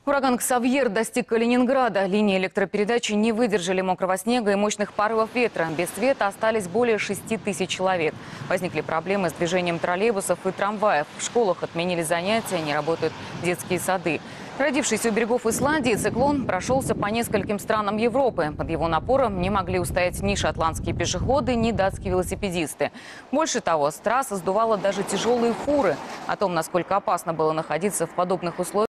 Ураган Ксавьер достиг Калининграда. Линии электропередачи не выдержали мокрого снега и мощных порывов ветра. Без света остались более 6 тысяч человек. Возникли проблемы с движением троллейбусов и трамваев. В школах отменили занятия, не работают детские сады. Родившийся у берегов Исландии, циклон прошелся по нескольким странам Европы. Под его напором не могли устоять ни шотландские пешеходы, ни датские велосипедисты. Больше того, с трассы сдувало даже тяжелые фуры. О том, насколько опасно было находиться в подобных условиях,